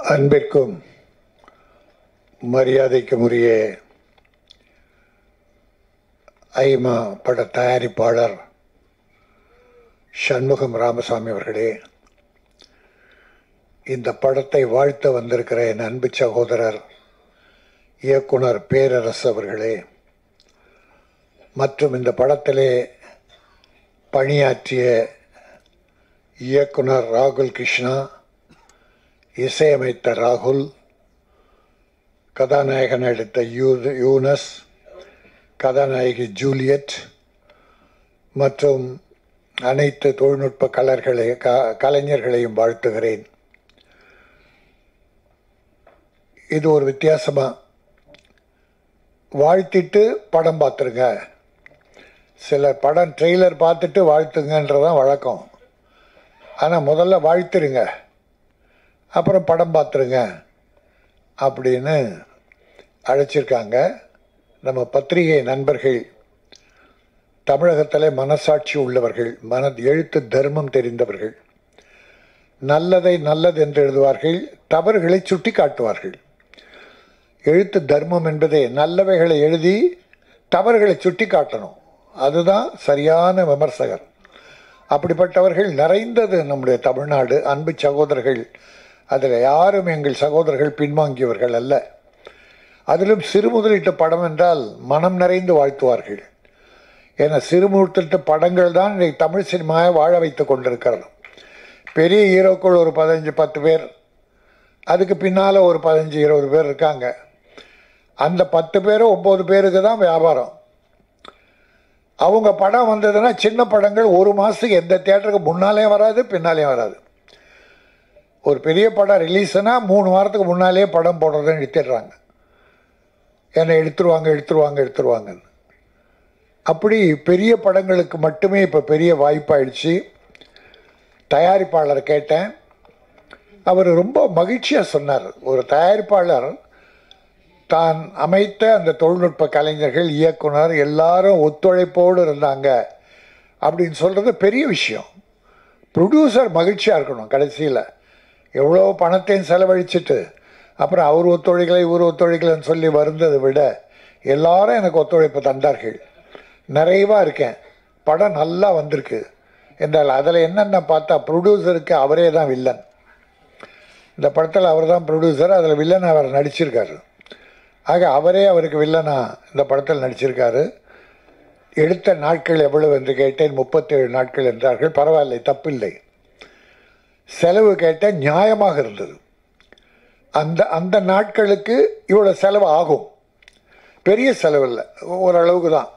அன்பிற்கும் மரியாதைக்கும் உரிய ஐமா பட தயாரிப்பாளர் சண்முகம் ராமசாமி அவர்களே, இந்த படத்தை வாழ்த்த வந்திருக்கிற என் அன்பு சகோதரர் இயக்குனர் பேரரசு அவர்களே, மற்றும் இந்த படத்திலே பணியாற்றிய இயக்குனர் ராகுல் கிருஷ்ணா, இசையமைத்த ராகுல், கதாநாயகன் எடுத்த யூனஸ், கதாநாயகி ஜூலியட் மற்றும் அனைத்து தொழில்நுட்ப கலைஞர்களையும் வாழ்த்துகிறேன். இது ஒரு வித்தியாசமாக வாழ்த்திட்டு படம் பார்த்துருங்க. சில படம் ட்ரெய்லர் பார்த்துட்டு வாழ்த்துங்கன்றதான் வழக்கம். ஆனால் முதல்ல வாழ்த்துருங்க, அப்புறம் படம் பார்த்துருங்க அப்படின்னு அழைச்சிருக்காங்க. நம்ம பத்திரிகை நண்பர்கள் தமிழகத்தில் மனசாட்சி உள்ளவர்கள், எழுத்து தர்மம் தெரிந்தவர்கள், நல்லதை நல்லது என்று எழுதுவார்கள், தவறுகளை சுட்டி காட்டுவார்கள். எழுத்து தர்மம் என்பதே நல்லவைகளை எழுதி தவறுகளை சுட்டி காட்டணும். அதுதான் சரியான விமர்சகர். அப்படிப்பட்டவர்கள் நிறைந்தது நம்முடைய தமிழ்நாடு. அன்பு சகோதரர்கள், அதில் யாரும் எங்கள் சகோதரர்கள் பின்வாங்கியவர்கள் அல்ல. அதிலும் சிறு முதலீட்டு படம் என்றால் மனம் நிறைந்து வாழ்த்துவார்கள். ஏன்னா சிறு முதலீட்டு படங்கள் தான் இன்றைக்கு தமிழ் சினிமாவை வாழ வைத்து கொண்டிருக்கிறது. பெரிய ஹீரோக்கள் ஒரு 15-10 பேர், அதுக்கு பின்னால் ஒரு 15-20 பேர் இருக்காங்க. அந்த 10 பேர் 9 பேருக்கு தான் வியாபாரம். அவங்க படம் வந்ததுன்னா சின்ன படங்கள் ஒரு மாதத்துக்கு எந்த தியேட்டருக்கு முன்னாலேயும் வராது, பின்னாலேயும் வராது. ஒரு பெரிய படம் ரிலீஸ்னால் 3 வாரத்துக்கு முன்னாலேயே படம் போடுறதுன்னு நிறுத்திடுறாங்க. ஏன்னா எடுத்துருவாங்கன்னு. அப்படி பெரிய படங்களுக்கு மட்டுமே இப்போ பெரிய வாய்ப்பாயிடுச்சு. தயாரிப்பாளர் கேட்டேன், அவர் ரொம்ப மகிழ்ச்சியாக சொன்னார். ஒரு தயாரிப்பாளர் தான் அமைத்த அந்த தொழில்நுட்ப கலைஞர்கள், இயக்குனர் எல்லாரும் ஒத்துழைப்போடு இருந்தாங்க அப்படின்னு சொல்கிறது பெரிய விஷயம். ப்ரொடியூசர் மகிழ்ச்சியாக இருக்கணும். கடைசியில் எவ்வளோ பணத்தையும் செலவழிச்சிட்டு அப்புறம் அவர் ஒத்துழைக்கலை இவர் ஒத்துழைக்கலைன்னு சொல்லி வருந்ததை விட எல்லாரும் எனக்கு ஒத்துழைப்பு தந்தார்கள். நிறைவாக இருக்கேன், படம் நல்லா வந்திருக்கு என்றால் அதில் என்னென்ன பார்த்தா ப்ரொடியூசருக்கு அவரே தான் வில்லன். இந்த படத்தில் அவர் தான் ப்ரொடியூசர், அதில் வில்லன் அவர் நடிச்சிருக்காரு. ஆக அவரே அவருக்கு வில்லனாக இந்த படத்தில் நடிச்சிருக்காரு. எடுத்த நாட்கள் எவ்வளவு என்று கேட்டேன். 37 நாட்கள் என்றார்கள். பரவாயில்லை, தப்பில்லை. செலவு கேட்டால் நியாயமாக இருந்தது. அந்த நாட்களுக்கு இவ்வளோ செலவு ஆகும். பெரிய செலவு இல்லை, ஓரளவுக்கு தான்,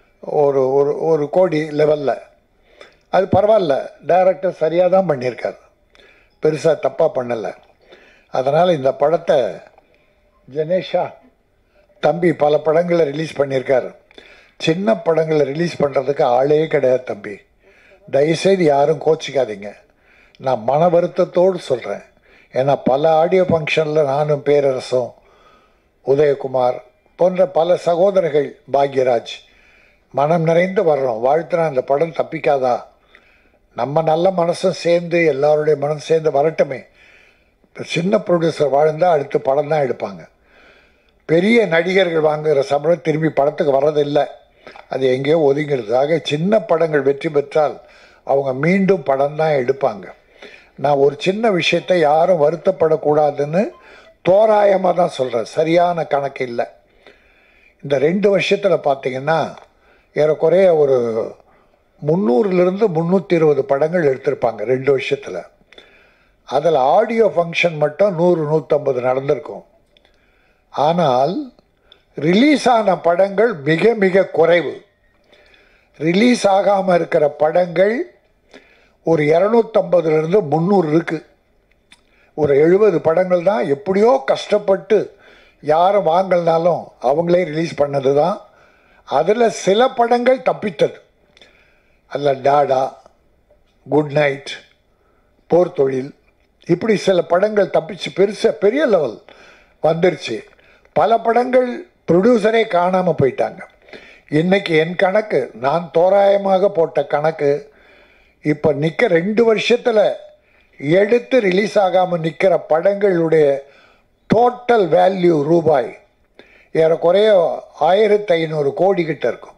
ஒரு கோடி லெவலில். அது பரவாயில்ல, டைரக்டர் சரியாக தான் பண்ணியிருக்கார், பெருசாக தப்பாக பண்ணலை. அதனால் இந்த படத்தை ஜனேஷா தம்பி பல படங்களை ரிலீஸ் பண்ணியிருக்கார். சின்ன படங்களை ரிலீஸ் பண்ணுறதுக்கு ஆளே கிடையாது தம்பி. தயவுசெய்து யாரும் கோச்சிக்காதீங்க. நான் மன வருத்தத்தோடு சொல்கிறேன். ஏன்னா பல ஆடியோ ஃபங்க்ஷனில் நானும் பேரரசும் உதயகுமார் போன்ற பல சகோதரர்கள், பாக்யராஜ், மனம் நிறைந்து வர்றோம். வாழ்த்துனா அந்த படம் தப்பிக்காதா? நம்ம நல்ல மனசும் சேர்ந்து எல்லாருடைய மனசும் சேர்ந்து வரட்டுமே. சின்ன ப்ரொடியூசர் வாழ்ந்தால் அடுத்த படம் தான் எடுப்பாங்க. பெரிய நடிகர்கள் வாங்குகிற சம்பளம் திரும்பி படத்துக்கு வர்றதில்லை, அது எங்கேயோ ஒதுங்கிடுது. ஆக சின்ன படங்கள் வெற்றி பெற்றால் அவங்க மீண்டும் படம் தான் எடுப்பாங்க. நான் ஒரு சின்ன விஷயத்தை யாரும் வருத்தப்படக்கூடாதுன்னு தோராயமாக தான் சொல்கிறேன், சரியான கணக்கு இல்லை. இந்த 2 வருஷத்தில் பார்த்திங்கன்னா ஏறக்குறைய ஒரு 300லிருந்து 320 படங்கள் எடுத்திருப்பாங்க 2 வருஷத்தில். அதில் ஆடியோ ஃபங்க்ஷன் மட்டும் 100-150 நடந்திருக்கும். ஆனால் ரிலீஸ் ஆன படங்கள் மிக மிக குறைவு. ரிலீஸ் ஆகாமல் இருக்கிற படங்கள் ஒரு 250லிருந்து 300 இருக்குது. ஒரு 70 படங்கள் தான் எப்படியோ கஷ்டப்பட்டு யாரும் வாங்கலனாலும் அவங்களே ரிலீஸ் பண்ணது தான். அதில் சில படங்கள் தப்பித்தது. அதில் டாடா, குட் நைட், போர் தொழில், இப்படி சில படங்கள் தப்பிச்சு பெரிய லெவல் வந்துருச்சு. பல படங்கள் ப்ரொடியூசரே காணாமல் போயிட்டாங்க. இன்றைக்கி என் கணக்கு, நான் தோராயமாக போட்ட கணக்கு, இப்போ நிற்க 2 வருஷத்தில் எடுத்து ரிலீஸ் ஆகாமல் நிற்கிற படங்களுடைய டோட்டல் வேல்யூ ரூபாய் ஏறக்குறைய 1500 கோடி கிட்ட இருக்கும்.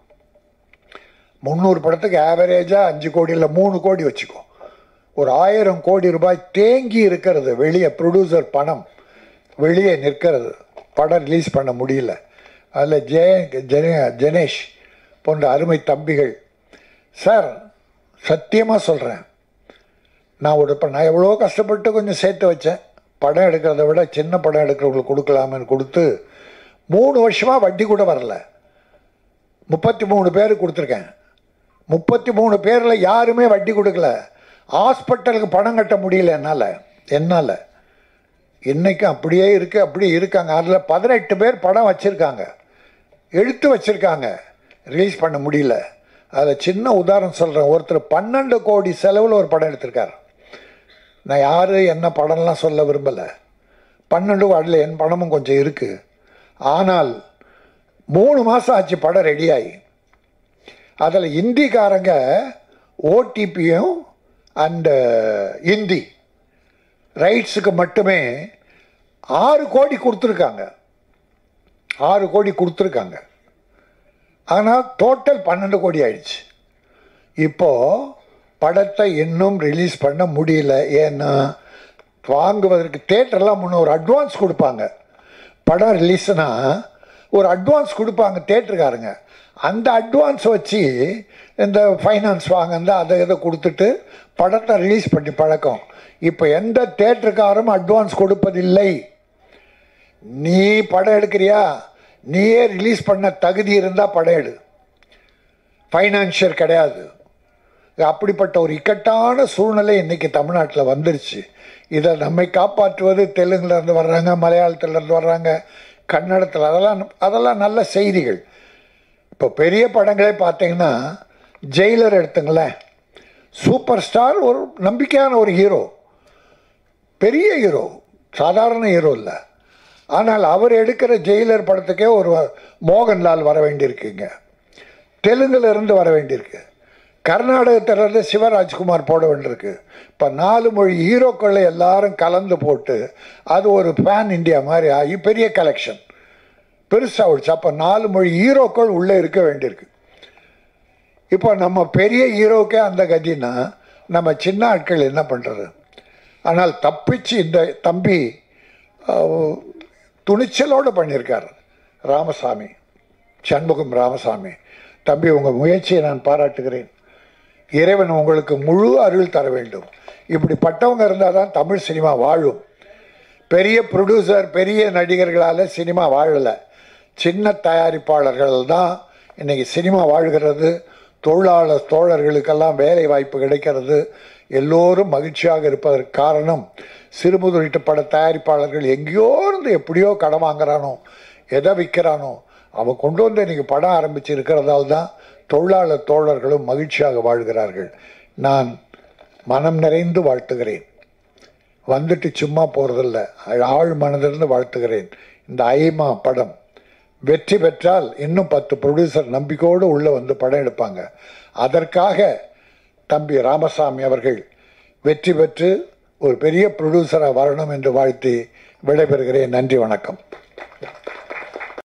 300 படத்துக்கு ஆவரேஜாக 5 கோடி இல்லை 3 கோடி வச்சுக்கோ. ஒரு 1000 கோடி ரூபாய் தேங்கி இருக்கிறது, வெளியே ப்ரொடியூசர் பணம் வெளியே நிற்கிறது, படம் ரிலீஸ் பண்ண முடியல. அதில் ஜெனேஷ் போன்ற அருமை தம்பிகள். சார் சத்தியமாக சொல்கிறேன், நான் எவ்வளோ கஷ்டப்பட்டு கொஞ்சம் சேர்த்து வச்சேன். படம் எடுக்கிறத விட சின்ன படம் எடுக்கிறவங்களுக்கு கொடுக்கலாமன்னு கொடுத்து 3 வருஷமாக வட்டி கூட வரல. 33 பேர் கொடுத்துருக்கேன். 33 பேரில் யாருமே வட்டி கொடுக்கல. ஹாஸ்பிட்டலுக்கு பணம் கட்ட முடியல என்னால். இன்றைக்கும் அப்படியே இருக்குது, அப்படியே இருக்காங்க. அதில் 18 பேர் படம் வச்சுருக்காங்க, எடுத்து வச்சுருக்காங்க, ரிலீஸ் பண்ண முடியல. அதில் சின்ன உதாரணம் சொல்கிறேன். ஒருத்தர் 12 கோடி செலவில் ஒரு படம் எடுத்திருக்கார். நான் யார் என்ன படம்லாம் சொல்ல விரும்பலை. 12 அதில் என் படமும் கொஞ்சம் இருக்குது. ஆனால் 3 மாதம் ஆச்சு படம் ரெடியாகி. அதில் இந்திக்காரங்க ஓடிபியும் அண்டு இந்தி ரைட்ஸுக்கு மட்டுமே 6 கோடி கொடுத்துருக்காங்க. 6 கோடி கொடுத்துருக்காங்க. ஆனால் டோட்டல் 12 கோடி ஆயிடுச்சு. இப்போது படத்தை இன்னும் ரிலீஸ் பண்ண முடியல. ஏன்னா வாங்குவதற்கு தேட்டர்லாம் முன்ன ஒரு அட்வான்ஸ் கொடுப்பாங்க. படம் ரிலீஸ்னால் ஒரு அட்வான்ஸ் கொடுப்பாங்க தேட்டருக்காரங்க. அந்த அட்வான்ஸ் வச்சு இந்த ஃபைனான்ஸ் வாங்கினா அதை இதை கொடுத்துட்டு படத்தை ரிலீஸ் பண்ணி பழக்கம். இப்போ எந்த தேட்டருக்காரும் அட்வான்ஸ் கொடுப்பதில்லை. நீ படம் எடுக்கிறியா, நீயே ரிலீஸ் பண்ண தகுதி இருந்தால் படம் எடு, ஃபைனான்ஷியல் கிடையாது. அப்படிப்பட்ட ஒரு இக்கட்டான சூழ்நிலை இன்றைக்கி தமிழ்நாட்டில் வந்துருச்சு. இதை நம்மை காப்பாற்றுவது தெலுங்குலேருந்து வர்றாங்க, மலையாளத்துலேருந்து வர்றாங்க, கன்னடத்தில், அதெல்லாம் நல்ல செய்திகள். இப்போ பெரிய படங்களே பார்த்தீங்கன்னா ஜெயிலர் எடுத்துங்களேன். சூப்பர் ஸ்டார், ஒரு நம்பிக்கையான ஒரு ஹீரோ, பெரிய ஹீரோ, சாதாரண ஹீரோ இல்லை. ஆனால் அவர் எடுக்கிற ஜெயிலர் படத்துக்கே ஒரு மோகன்லால் வர வேண்டியிருக்குங்க, தெலுங்குலேருந்து வர வேண்டியிருக்கு, கர்நாடகத்திலேருந்து சிவராஜ்குமார் போட வேண்டியிருக்கு. இப்போ 4 மொழி ஹீரோக்களை எல்லாரும் கலந்து போட்டு அது ஒரு பேன் இண்டியா மாதிரி ஆகி பெரிய கலெக்ஷன் பெருசாக ஆகிடுச்சு. அப்போ 4 மொழி ஹீரோக்கள் உள்ளே இருக்க வேண்டியிருக்கு. இப்போ நம்ம பெரிய ஹீரோக்கே அந்த கதின்னா நம்ம சின்ன ஆட்கள் என்ன பண்ணுறது? ஆனால் தப்பிச்சு இந்த தம்பி துணிச்சலோடு பண்ணியிருக்கார். ராமசாமி, சண்முகம் ராமசாமி தம்பி, உங்கள் முயற்சியை நான் பாராட்டுகிறேன். இறைவன் உங்களுக்கு முழு அருள் தர வேண்டும். இப்படிப்பட்டவங்க இருந்தால் தான் தமிழ் சினிமா வாழும். பெரிய ப்ரொடியூசர், பெரிய நடிகர்களால் சினிமா வாழலை. சின்ன தயாரிப்பாளர்கள் தான் இன்றைக்கி சினிமா வாழ்கிறது. தொழிலாளர் தோழர்களுக்கெல்லாம் வேலை வாய்ப்பு கிடைக்கிறது. எல்லோரும் மகிழ்ச்சியாக இருப்பதற்கு காரணம் சிறுமுதுரிட்டு பட தயாரிப்பாளர்கள் எங்கேயோ இருந்து எப்படியோ கடன் வாங்குறானோ, எதை விற்கிறானோ, அவன் கொண்டு வந்து இன்றைக்கி படம் ஆரம்பித்து இருக்கிறதால் தான் தொழிலாளர் தோழர்களும் மகிழ்ச்சியாக வாழ்கிறார்கள். நான் மனம் நிறைந்து வாழ்த்துகிறேன். வந்துட்டு சும்மா போகிறதில்ல, ஆழ் மனதிலிருந்து வாழ்த்துகிறேன். இந்த ஐமா படம் வெற்றி பெற்றால் இன்னும் 10 ப்ரொடியூசர் நம்பிக்கையோடு உள்ளே வந்து படம் எடுப்பாங்க. அதற்காக தம்பி ராமசாமி அவர்கள் வெற்றி பெற்று ஒரு பெரிய ப்ரொடியூசராக வரணும் என்று வாழ்த்தி விடைபெறுகிறேன். நன்றி, வணக்கம்.